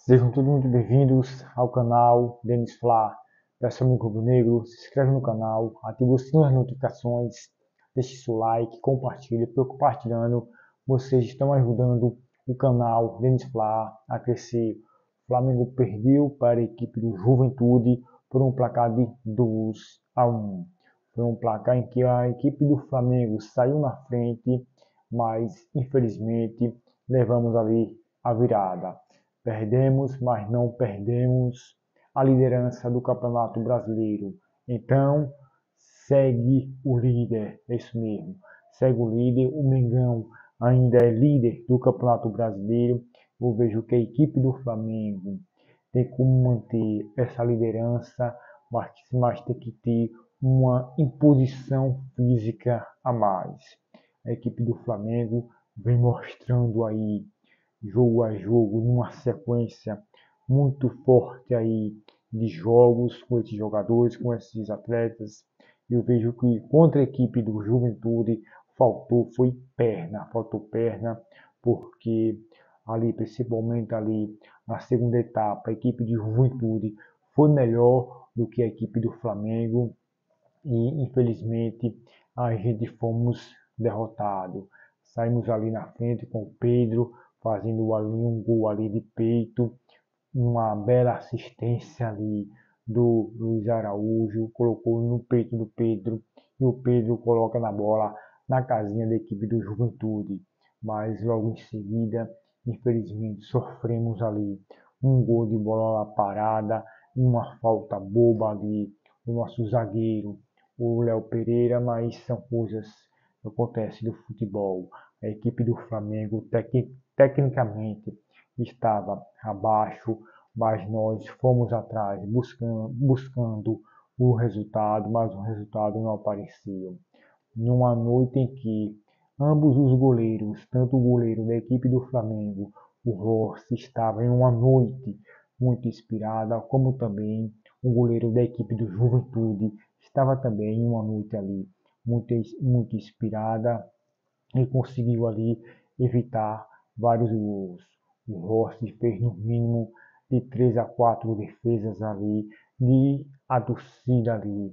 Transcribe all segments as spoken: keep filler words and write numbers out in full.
Sejam todos muito bem-vindos ao canal Denis Fla. Peço amigo rubro-negro, se inscreve no canal, ative o sininho das notificações, deixe seu like, compartilhe, porque compartilhando vocês estão ajudando o canal Denis Fla a crescer. O Flamengo perdeu para a equipe do Juventude por um placar de dois a um. Foi um placar em que a equipe do Flamengo saiu na frente, mas infelizmente levamos ali a virada. Perdemos, mas não perdemos a liderança do Campeonato Brasileiro. Então, segue o líder, é isso mesmo. Segue o líder, o Mengão ainda é líder do Campeonato Brasileiro. Eu vejo que a equipe do Flamengo tem como manter essa liderança, mas, mas tem que ter uma imposição física a mais. A equipe do Flamengo vem mostrando aí jogo a jogo, numa sequência muito forte aí de jogos com esses jogadores, com esses atletas. Eu vejo que contra a equipe do Juventude faltou foi perna, faltou perna, porque ali, principalmente ali na segunda etapa, a equipe de Juventude foi melhor do que a equipe do Flamengo e infelizmente a gente fomos derrotados. Saímos ali na frente com o Pedro, fazendo ali um gol ali de peito, uma bela assistência ali do Luiz Araújo, colocou no peito do Pedro e o Pedro coloca na bola na casinha da equipe do Juventude. Mas logo em seguida, infelizmente, sofremos ali um gol de bola parada e uma falta boba ali do nosso zagueiro, o Léo Pereira, mas são coisas que acontecem no futebol. A equipe do Flamengo tec tecnicamente estava abaixo, mas nós fomos atrás buscando, buscando o resultado, mas o resultado não apareceu. Numa noite em que ambos os goleiros, tanto o goleiro da equipe do Flamengo, o Rossi, estava em uma noite muito inspirada, como também o goleiro da equipe do Juventude estava também em uma noite ali muito, muito inspirada e conseguiu ali evitar vários gols. O Rossi fez no mínimo de três a quatro defesas ali, de a torcida ali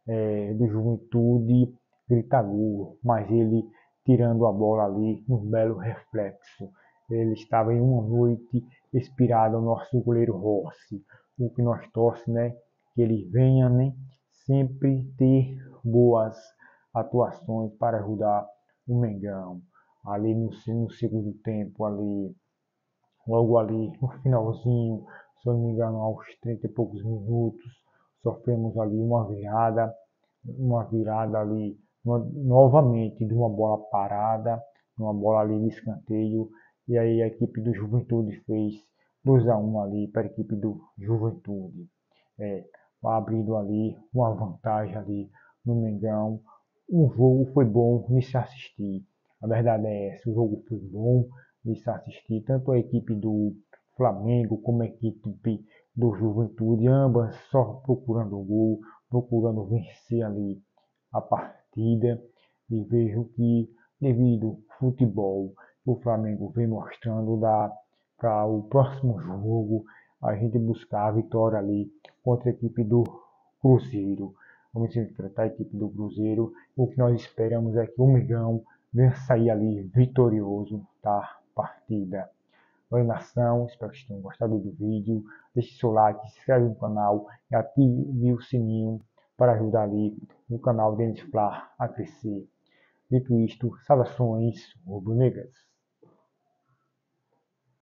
é, do Juventude grita gol, mas ele tirando a bola ali, um belo reflexo. Ele estava em uma noite inspirado ao nosso goleiro Rossi. O que nós torce, né? Que ele venha, né? Sempre ter boas atuações para ajudar o Mengão. Ali no, no segundo tempo, ali, logo ali no finalzinho, se eu não me engano, aos trinta e poucos minutos, sofremos ali uma virada, uma virada ali, uma, novamente de uma bola parada, uma bola ali de escanteio, e aí a equipe do Juventude fez dois a um ali para a equipe do Juventude, é, abrindo ali uma vantagem ali no Mengão. O jogo foi bom de se assistir. A verdade é essa, o jogo foi bom de se assistir, tanto a equipe do Flamengo como a equipe do Juventude, ambas só procurando o gol, procurando vencer ali a partida, e vejo que devido ao futebol o Flamengo vem mostrando para o próximo jogo a gente buscar a vitória ali contra a equipe do Cruzeiro. Vamos enfrentar a equipe do Cruzeiro. O que nós esperamos é que o Mengão venha sair ali vitorioso da partida. Oi nação, espero que tenham gostado do vídeo. Deixe seu like, se inscreve no canal e ative o sininho para ajudar ali o canal Denis Fla a crescer. Dito isto, saudações rubro-negras.